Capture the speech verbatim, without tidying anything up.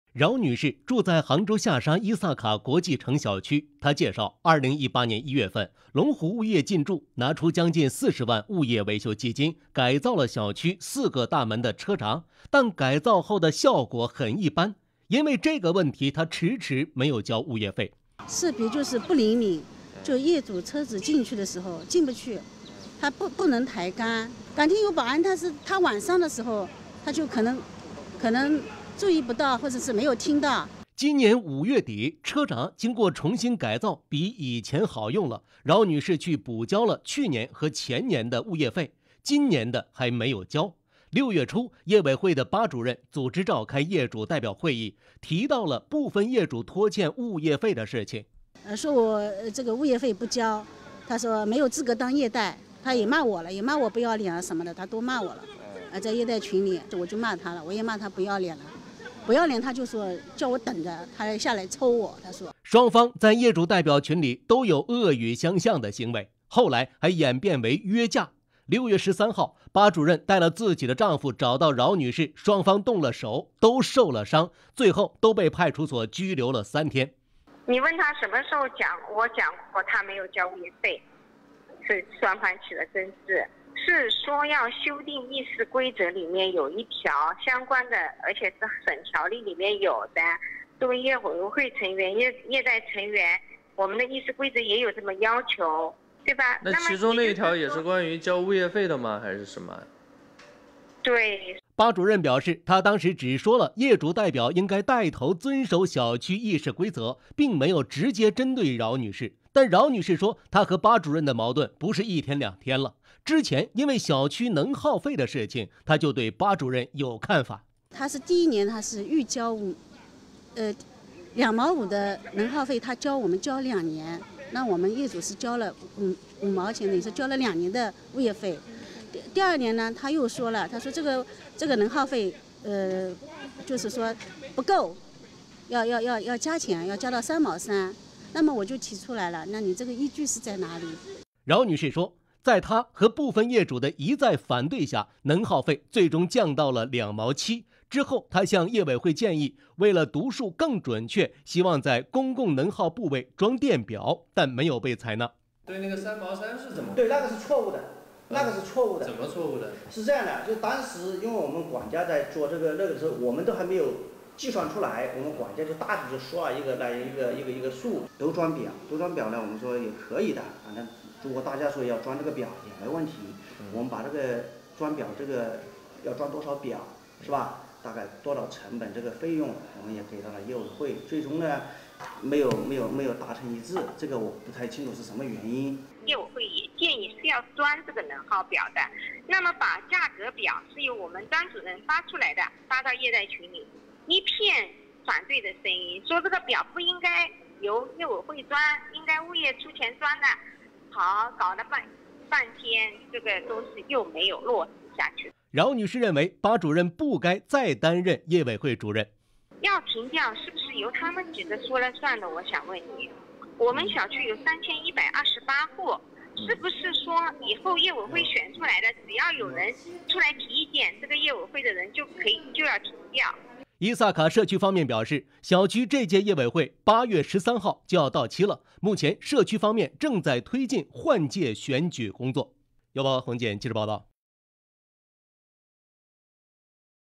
饶女士住在杭州下沙伊萨卡国际城小区。她介绍，二零一八年一月份，龙湖物业进驻，拿出将近四十万物业维修基金，改造了小区四个大门的车闸，但改造后的效果很一般。因为这个问题，她迟迟没有交物业费。 识别就是不灵敏，就业主车子进去的时候进不去，他不不能抬杆。感情有保安，他是他晚上的时候，他就可能可能。注意不到，或者是没有听到。 今年五月底，车闸经过重新改造，比以前好用了。饶女士去补交了去年和前年的物业费，今年的还没有交。六月初，业委会的巴主任组织召开业主代表会议，提到了部分业主拖欠物业费的事情。 呃，说我这个物业费不交，他说没有资格当业贷，他也骂我了，也骂我不要脸啊什么的，他都骂我了。呃，在业贷群里，我就骂他了，我也骂他不要脸了。不要脸，他就说叫我等着，他下来抽我。他说， 双方在业主代表群里都有恶语相向的行为，后来还演变为约架。六月十三号，巴主任带了自己的丈夫找到饶女士，双方动了手，都受了伤，最后都被派出所拘留了三天。 你问他什么时候讲，我讲过他没有交物业费，是双方起了争执。是说要修订议事规则里面有一条相关的，而且是省条例里面有的，作为业委会成员、业业贷成员，我们的议事规则也有这么要求，对吧？ 那其中那一条也是关于交物业费的吗？还是什么？ 对。 巴主任表示，他当时只说了业主代表应该带头遵守小区议事规则，并没有直接针对饶女士。但饶女士说，她和巴主任的矛盾不是一天两天了。之前因为小区能耗费的事情，她就对巴主任有看法。 他是第一年他是预交五，呃，两毛五的能耗费，他交我们交两年，那我们业主是交了五五毛钱，等于是交了两年的物业费。第二年呢，他又说了，他说这个这个能耗费，呃，就是说不够，要要要要加钱，要加到三毛三。那么我就提出来了，那你这个依据是在哪里？ 饶女士说，在她和部分业主的一再反对下，能耗费最终降到了两毛七。之后，她向业委会建议，为了读数更准确，希望在公共能耗部位装电表，但没有被采纳。 对，那个三毛三是怎么？ 对，那个是错误的。那个是错误的。 怎么错误的？ 是这样的，就当时因为我们管家在做这个那个时候，我们都还没有计算出来，我们管家就大致就说了一个那一个一个一个数，都装表，都装表呢，我们说也可以的，反正如果大家说要装这个表也没问题，我们把这个装表这个要装多少表是吧？大概多少成本这个费用，我们也给到了业委会，最终呢没有没有没有达成一致，这个我不太清楚是什么原因。 业委会也建议是要装这个能耗表的，那么把价格表是由我们张主任发出来的，发到业贷群里，一片反对的声音，说这个表不应该由业委会装，应该物业出钱装的。好，搞了半半天，这个都是又没有落实下去。 饶女士认为，巴主任不该再担任业委会主任。 要停掉是不是由他们几个说了算的？我想问你，我们小区有三千一百二十八户，是不是说以后业委会选出来的，只要有人出来提意见，这个业委会的人就可以就要停掉？ 伊萨卡社区方面表示，小区这届业委会八月十三号就要到期了，目前社区方面正在推进换届选举工作。幺八红简记者报道。